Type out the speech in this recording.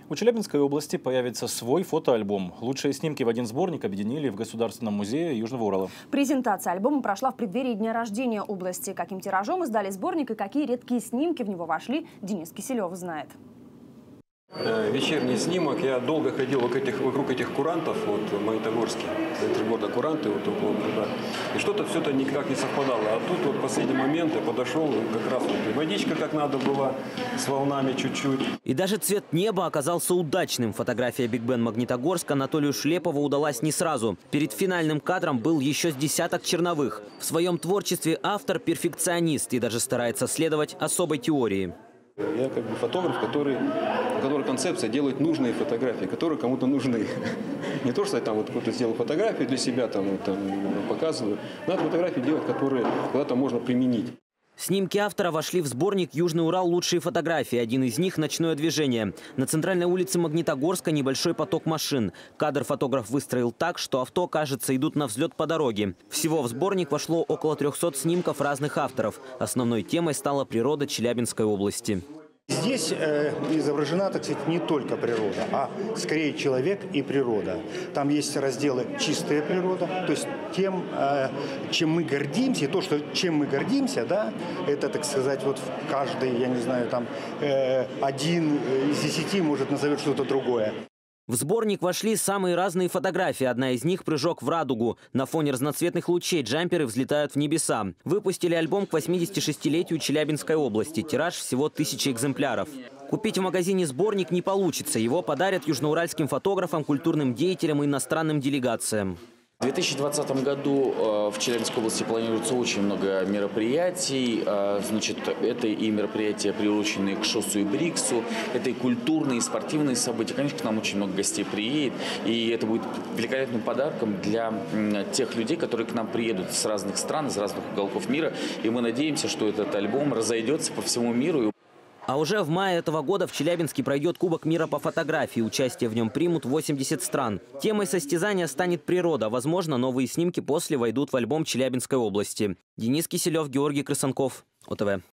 У Челябинской области появится свой фотоальбом. Лучшие снимки в один сборник объединили в Государственном музее Южного Урала. Презентация альбома прошла в преддверии дня рождения области. Каким тиражом издали сборник и какие редкие снимки в него вошли, Денис Киселев знает. Вечерний снимок. Я долго ходил вокруг этих курантов, вот в Магнитогорске, в центре города Куранты, вот около пруда. И что-то все это никак не совпадало. А тут вот в последний момент я подошел, как раз вот и водичка как надо была, с волнами чуть-чуть. И даже цвет неба оказался удачным. Фотография Биг Бен Магнитогорск Анатолию Шлепову удалась не сразу. Перед финальным кадром был еще с десяток черновых. В своем творчестве автор перфекционист и даже старается следовать особой теории. Я как бы фотограф, у которого концепция делать нужные фотографии, которые кому-то нужны. Не то, что я там вот какую-то сделал фотографию для себя, там показываю. Надо фотографии делать, которые куда-то можно применить. Снимки автора вошли в сборник «Южный Урал. Лучшие фотографии». Один из них – ночное движение. На центральной улице Магнитогорска небольшой поток машин. Кадр фотограф выстроил так, что авто, кажется, идут на взлет по дороге. Всего в сборник вошло около 300 снимков разных авторов. Основной темой стала природа Челябинской области. Здесь изображена, так сказать, не только природа, а скорее человек и природа. Там есть разделы «Чистая природа», то есть тем, чем мы гордимся, и то, чем мы гордимся, да, это, так сказать, вот каждый, я не знаю, там, 1 из 10 может назовет что-то другое. В сборник вошли самые разные фотографии. Одна из них – прыжок в радугу. На фоне разноцветных лучей джамперы взлетают в небеса. Выпустили альбом к 86-летию Челябинской области. Тираж всего 1000 экземпляров. Купить в магазине сборник не получится. Его подарят южноуральским фотографам, культурным деятелям и иностранным делегациям. В 2020 году в Челябинской области планируется очень много мероприятий. Значит, это и мероприятия, приуроченные к ШОСу и БРИКСу, это и культурные, и спортивные события. Конечно, к нам очень много гостей приедет, и это будет великолепным подарком для тех людей, которые к нам приедут с разных стран, из разных уголков мира. И мы надеемся, что этот альбом разойдется по всему миру. А уже в мае этого года в Челябинске пройдет Кубок мира по фотографии. Участие в нем примут 80 стран. Темой состязания станет природа. Возможно, новые снимки после войдут в альбом Челябинской области. Денис Киселев, Георгий Крысанков, ОТВ.